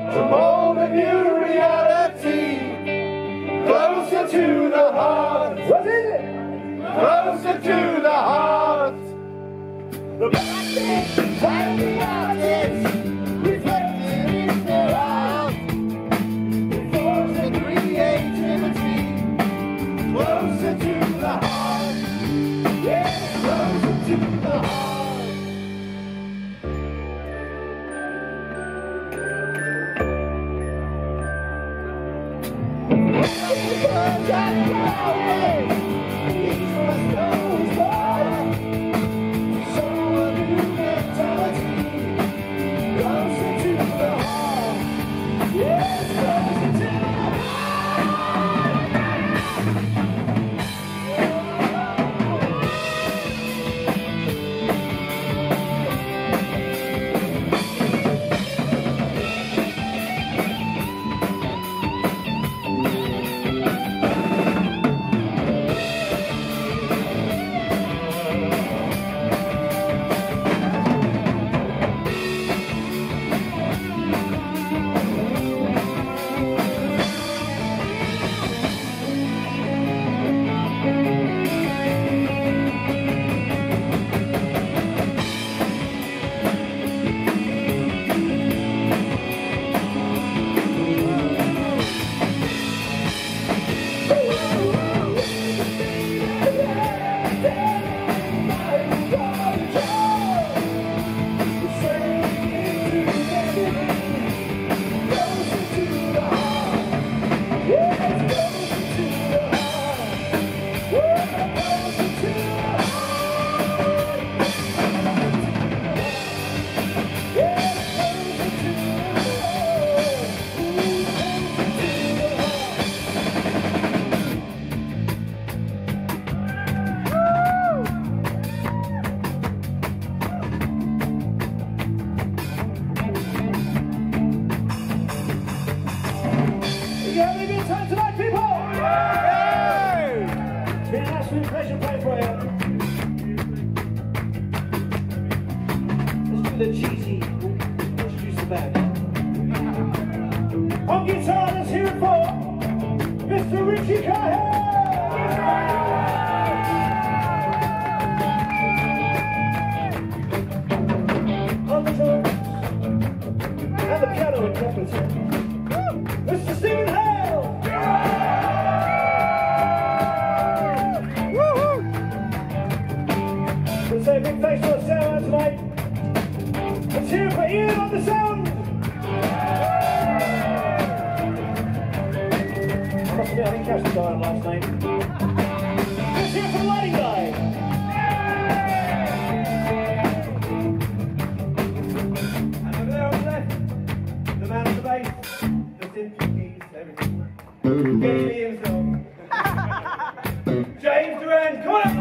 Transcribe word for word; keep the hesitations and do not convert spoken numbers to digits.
to mold a new reality, closer to the heart. What is it? Closer to the heart. The black and the artist reflected in their art. It forms a creativity, closer to the heart. Yeah, closer to the heart. The cheesy introduce the band. On guitar, let's hear it for Mister Richie Cahill. On the drums and the piano and trumpet, Mister Stephen Hale. We'll say a big thanks to our sound tonight. Let's hear it for Ian on the sound! I must admit, I didn't catch the guy on last night. Let's hear it for the lighting guy! And over there on the left, the man on the bass, the synth keys, everything. Gets me himself. James Duran, come on up!